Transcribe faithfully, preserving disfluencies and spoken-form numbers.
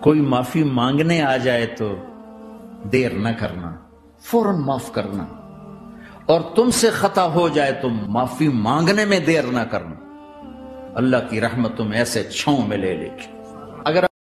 कोई माफी मांगने आ जाए तो देर न करना, फौरन माफ करना, और तुमसे खता हो जाए तो माफी मांगने में देर न करना। अल्लाह की रहमत तुम ऐसे छांव में ले लेगी। अगर